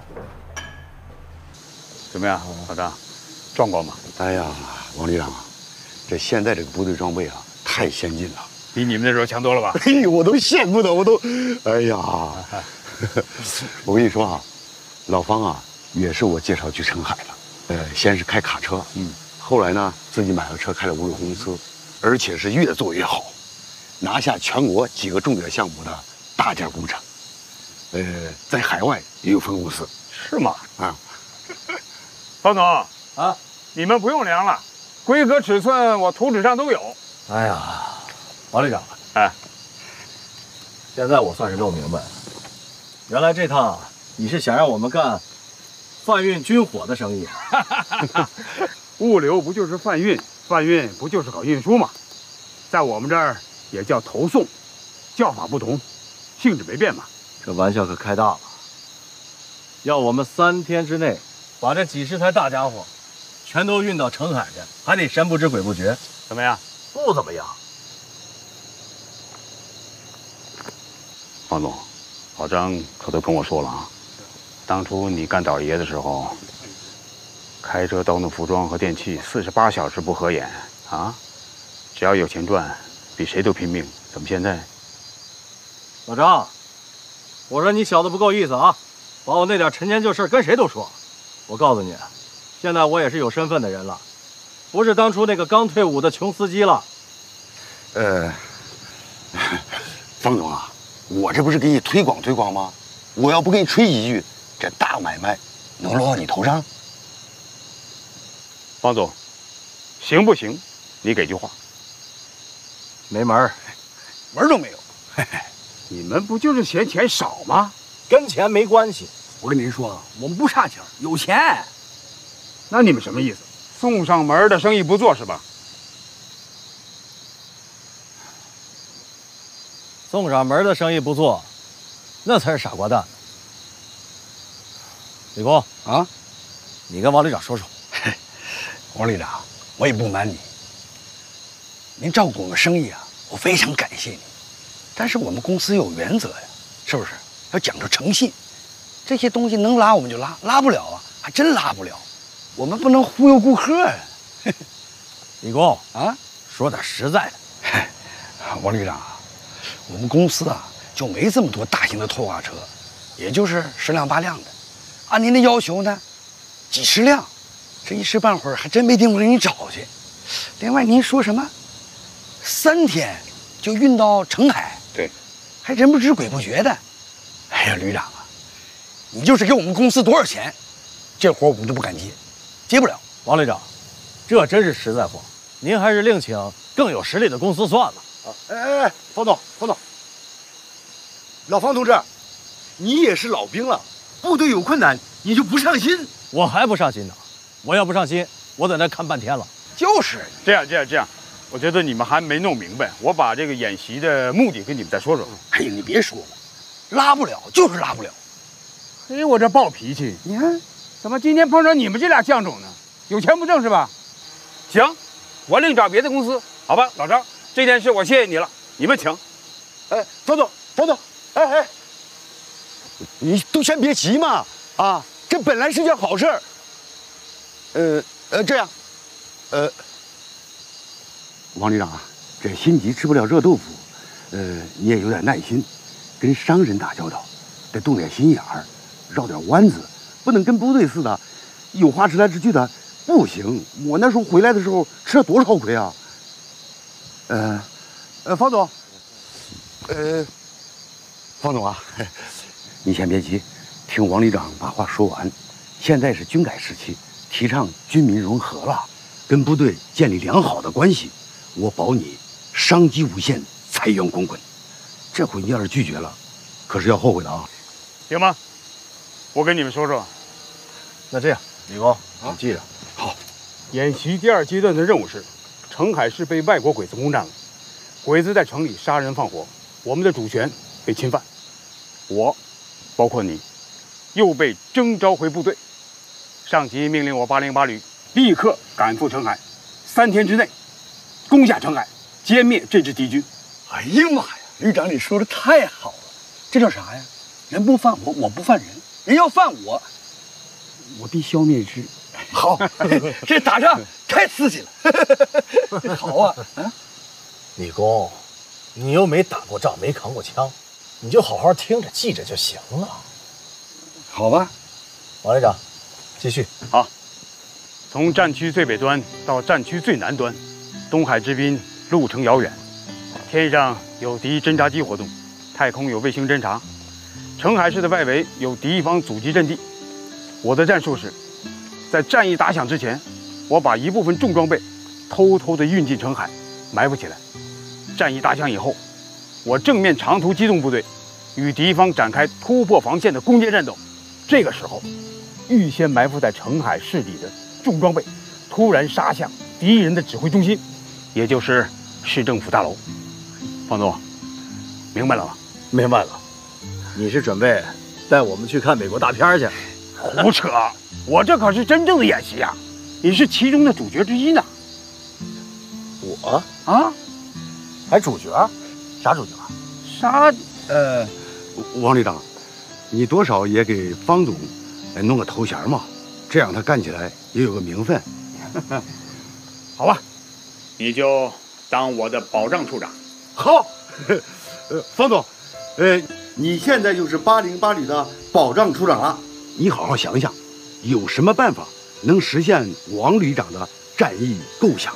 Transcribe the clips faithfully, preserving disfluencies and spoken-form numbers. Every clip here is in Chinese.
怎么样，老张，壮观吗？ 哎呀，王旅长，这现在这个部队装备啊，太先进了， 比你们那时候强多了吧？ 哎呦，我都羡慕的，我都，哎呀，我跟你说啊，老方啊，也是我介绍去澄海的。呃，先是开卡车，嗯，后来呢，自己买了车，开了物流公司，而且是越做越好，拿下全国几个重点项目的大件工程。呃，在海外也有分公司。 是吗？ 啊。 方总啊， 你们不用量了，规格尺寸我图纸上都有。 哎呀，王旅长， 哎， 现在我算是弄明白了，原来这趟你是想让我们干贩运军火的生意。 物流不就是贩运，贩运不就是搞运输吗？在我们这儿也叫投送，叫法不同，性质没变嘛。 这玩笑可开大了，要我们三天之内把这几十台大家伙全都运到澄海去，还得神不知鬼不觉。 怎么样？ 不怎么样。 方总，老张可都跟我说了啊，当初你干倒爷的时候，开车倒腾服装和电器四十八小时不合眼啊，只要有钱赚，比谁都拼命。怎么现在？ 老张，我说你小子不够意思啊，把我那点陈年旧事跟谁都说。我告诉你，现在我也是有身份的人了，不是当初那个刚退伍的穷司机了。 呃，方总啊，我这不是给你推广推广吗？我要不给你吹几句，这大买卖能落到你头上？ 方总，行不行？你给句话。 没门儿， 门儿都没有。嘿嘿， 你们不就是嫌钱少吗？ 跟钱没关系。 我跟您说啊，我们不差钱，有钱。 那你们什么意思？送上门的生意不做是吧？ 送上门的生意不做，那才是傻瓜蛋。李工啊， 你跟王旅长说说。 王旅长，我也不瞒你，您照顾我们生意啊，我非常感谢你。但是我们公司有原则呀，是不是？要讲究诚信。这些东西能拉我们就拉，拉不了啊，还真拉不了。我们不能忽悠顾客呀。 李工啊， 说点实在的。 王旅长，我们公司啊就没这么多大型的拖挂车，也就是十辆八辆的。按您的要求呢，几十辆，这一时半会儿还真没地方给你找去。另外，您说什么？三天就运到澄海？ 对， 还人不知鬼不觉的。哎呀，旅长啊，你就是给我们公司多少钱，这活我们都不敢接，接不了。 王旅长，这真是实在话，您还是另请更有实力的公司算了。 啊，哎哎哎，方总，方总，老方同志，你也是老兵了，部队有困难你就不上心？ 我还不上心呢，我要不上心，我在那看半天了。 就是这样，这样，这样，我觉得你们还没弄明白，我把这个演习的目的跟你们再说说。 哎呀，你别说了，拉不了就是拉不了。 嘿，我这暴脾气，你看，怎么今天碰上你们这俩犟种呢？有钱不挣是吧？行，我另找别的公司，好吧，老张，这件事我谢谢你了，你们请。 哎，方总，方总，哎哎，你都先别急嘛，啊，这本来是件好事儿。呃呃，这样，呃，王旅长啊，这心急吃不了热豆腐，呃，你也有点耐心，跟商人打交道，得动点心眼儿，绕点弯子，不能跟部队似的，有话直来直去的，不行。我那时候回来的时候吃了多少亏啊！呃，呃，方总，呃，方总啊，你先别急，听王旅长把话说完。现在是军改时期，提倡军民融合了，跟部队建立良好的关系，我保你商机无限，财源滚滚。这回你要是拒绝了，可是要后悔的啊！ 行吗？我跟你们说说， 那这样，李工，你记着。 好， 演习第二阶段的任务是，澄海市被外国鬼子攻占了，鬼子在城里杀人放火，我们的主权被侵犯，我，包括你，又被征召回部队。上级命令我八零八旅立刻赶赴澄海，三天之内攻下澄海，歼灭这支敌军。 哎呀妈呀，旅长你说的太好了，这叫啥呀？人不犯我，我不犯人；人要犯我， 我的消灭之。 好，这打仗太刺激了。好啊，啊， 李公，你又没打过仗，没扛过枪，你就好好听着记着就行了。 好吧， 王连长，继续。 好，从战区最北端到战区最南端，东海之滨路程遥远，天上有敌侦察机活动，太空有卫星侦察，澄海市的外围有敌方阻击阵地。我的战术是，在战役打响之前，我把一部分重装备偷偷地运进澄海，埋伏起来。战役打响以后，我正面长途机动部队与敌方展开突破防线的攻坚战斗。这个时候，预先埋伏在澄海市里的重装备突然杀向敌人的指挥中心，也就是市政府大楼。方总，明白了吗？ 明白了。你是准备带我们去看美国大片去？ 胡扯！我这可是真正的演习呀！你是其中的主角之一呢。 我啊， 还主角？啥主角？ 啥？ 呃，王旅长，你多少也给方总弄个头衔嘛，这样他干起来也有个名分。 好吧，你就当我的保障处长。 好，呃，方总，呃，你现在就是八零八旅的保障处长了。你好好想想，有什么办法能实现王旅长的战役构想？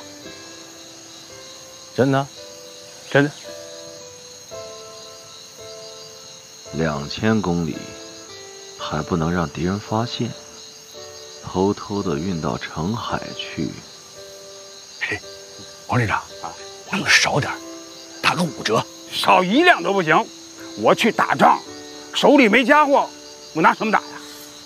真的？ 真的？ 两千公里，还不能让敌人发现，偷偷的运到澄海去。 嘿，王旅长啊，我能少点，打个五折， 少一两都不行。我去打仗，手里没家伙，我拿什么打呀？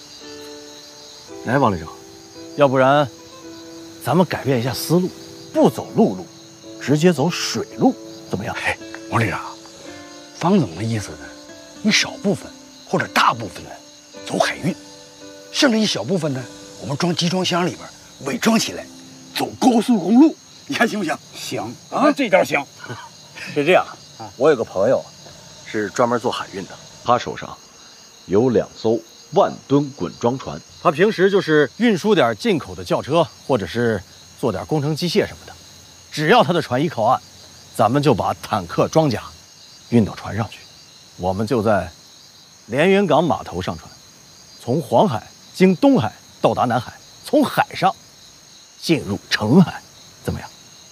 来，王旅长，要不然咱们改变一下思路，不走陆路，直接走水路，怎么样？ 嘿，王旅长，方总的意思呢，一少部分或者大部分呢走海运，剩下一小部分呢，我们装集装箱里边伪装起来，走高速公路，你看行不行？ 行啊，这招行。 是这样，我有个朋友是专门做海运的， 他手上有两艘万吨滚装船， 他平时就是运输点进口的轿车，或者是做点工程机械什么的。只要他的船一靠岸，咱们就把坦克装甲运到船上去，我们就在连云港码头上船，从黄海经东海到达南海，从海上进入澄海，怎么样？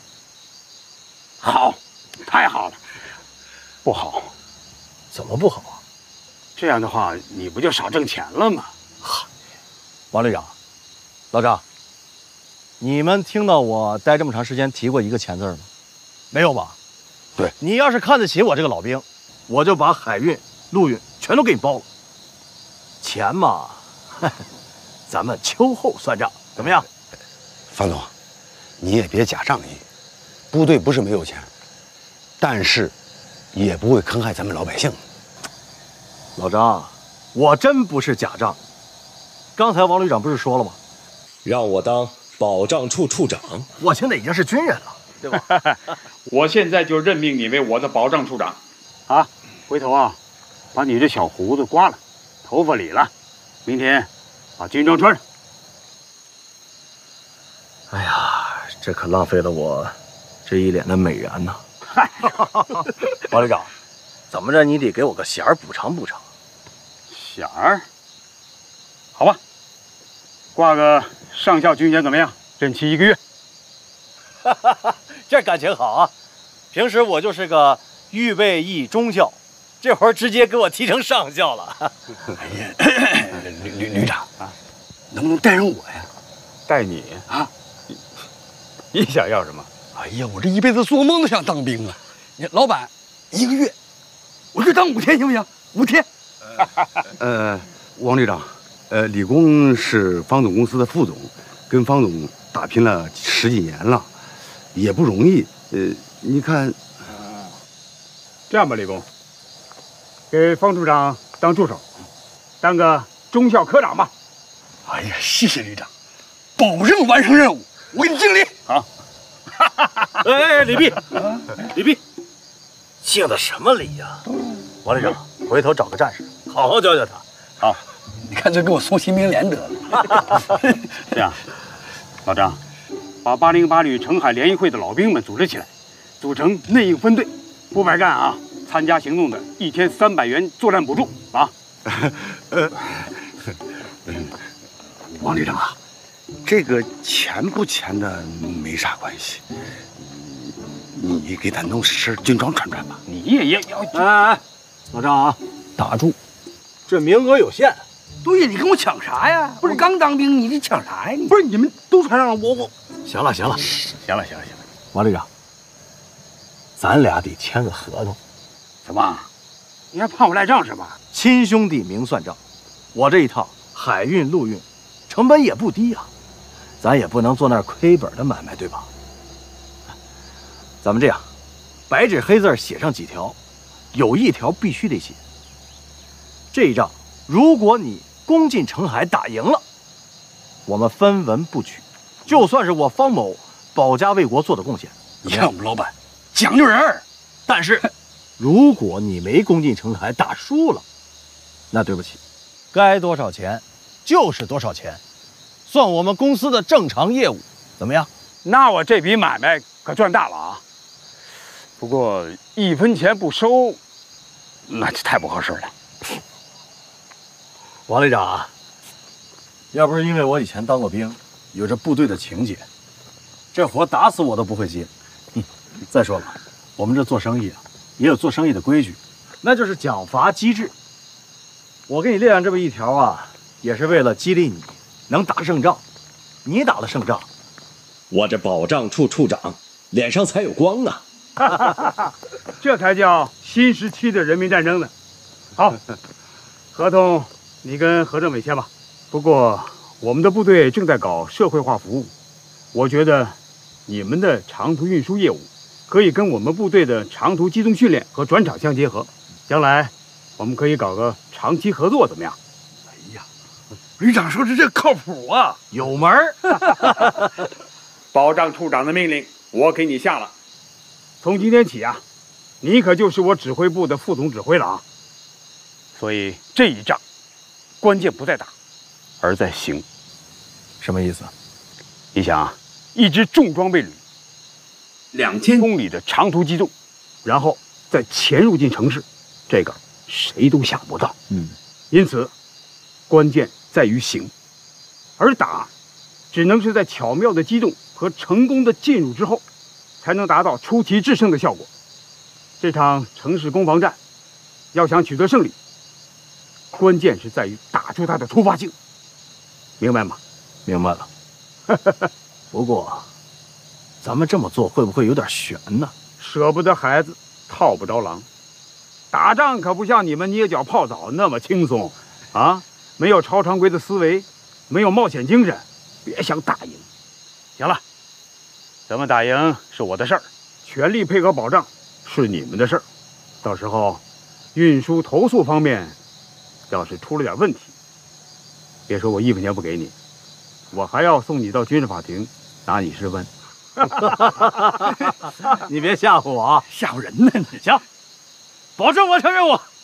好，太好了。不好， 怎么不好啊？ 这样的话，你不就少挣钱了吗？ 王旅长，老张，你们听到我待这么长时间提过一个钱字吗？没有吧？ 对， 你要是看得起我这个老兵，我就把海运、陆运全都给你包了。钱嘛，咱们秋后算账，怎么样？ 方总，你也别假仗义，部队不是没有钱，但是也不会坑害咱们老百姓。 老张，我真不是假仗。刚才王旅长不是说了吗？ 让我当保障处处长。 我现在已经是军人了，对吧？ 我现在就任命你为我的保障处长。啊，回头啊，把你这小胡子刮了，头发理了，明天把军装穿上。 哎呀，这可浪费了我这一脸的美颜呐！王旅长，怎么着你得给我个衔儿补偿补偿。 衔儿，好吧，挂个上校军衔怎么样？任期一个月。 这感情好啊！平时我就是个预备役中校，这会儿直接给我提成上校了。 哎呀，旅旅旅长啊，能不能带上我呀？ 带你啊？ 你你想要什么？ 哎呀，我这一辈子做梦都想当兵啊！你老板，一个月，我就当五天行不行？五天。 呃，王旅长，呃，李工是方总公司的副总，跟方总打拼了十几年了，也不容易。呃，你看， 这样吧，李工，给方处长当助手，当个中校科长吧。 哎呀，谢谢旅长，保证完成任务，我给你尽力。 好。 哎哎，李弼，李弼，敬的什么礼呀？王旅长，回头找个战士，好好教教他。 好， 你干脆给我送新兵连得了。 这样，老张，把八零八旅澄海联谊会的老兵们组织起来，组成内应分队，不白干啊！参加行动的，一天三百元作战补助啊！ 呃，王旅长啊，这个钱不钱的没啥关系，你给他弄身军装穿穿吧。 你也也要哎哎哎，老张啊，打住，这名额有限。 对呀，你跟我抢啥呀？不是刚当兵，你得抢啥呀？你不是你们都穿上了，我我行了行了行了行了行了， 王旅长，咱俩得签个合同。 怎么？你还怕我赖账是吧？ 亲兄弟明算账，我这一趟海运陆运，成本也不低呀、啊，咱也不能做那亏本的买卖，对吧？咱们这样，白纸黑字写上几条，有一条必须得写。这一仗，如果你攻进澄海打赢了，我们分文不取，就算是我方某保家卫国做的贡献。 你看我们老板讲究人儿， 但是。如果你没攻进澄海，打输了，那对不起，该多少钱就是多少钱，算我们公司的正常业务，怎么样？ 那我这笔买卖可赚大了啊！不过一分钱不收，那就太不合适了。 王旅长啊，要不是因为我以前当过兵，有着部队的情节，这活打死我都不会接。嗯，再说了，我们这做生意啊。也有做生意的规矩，那就是奖罚机制。我给你列上这么一条啊，也是为了激励你能打胜仗。你打了胜仗， 我这保障处处长脸上才有光啊！ 这才叫新时期的人民战争呢。好，合同你跟何政委签吧。不过我们的部队正在搞社会化服务，我觉得你们的长途运输业务可以跟我们部队的长途机动训练和转场相结合，将来我们可以搞个长期合作，怎么样？ 哎呀，旅长说的这靠谱啊， 有门儿。 保障处长的命令我给你下了，从今天起啊，你可就是我指挥部的副总指挥了啊。所以这一仗，关键不在打，而在行。 什么意思？ 你想啊，一支重装备旅。两千公里的长途机动，然后再潜入进城市，这个谁都想不到。 嗯， 因此，关键在于行，而打，只能是在巧妙的机动和成功的进入之后，才能达到出奇制胜的效果。这场城市攻防战，要想取得胜利，关键是在于打出它的突发性，明白吗？ 明白了。不过。咱们这么做会不会有点悬呢？ 舍不得孩子，套不着狼。打仗可不像你们捏脚泡澡那么轻松，啊，没有超常规的思维，没有冒险精神，别想打赢。行了，怎么打赢是我的事儿，全力配合保障是你们的事儿。到时候，运输投诉方面，要是出了点问题，别说我一分钱不给你，我还要送你到军事法庭拿你试问。 你别吓唬我啊！ 吓唬人呢！ 行，保证完成任务。